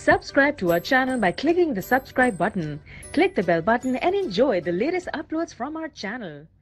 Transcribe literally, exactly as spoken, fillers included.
Subscribe to our channel by clicking the subscribe button. Click the bell button and enjoy the latest uploads from our channel.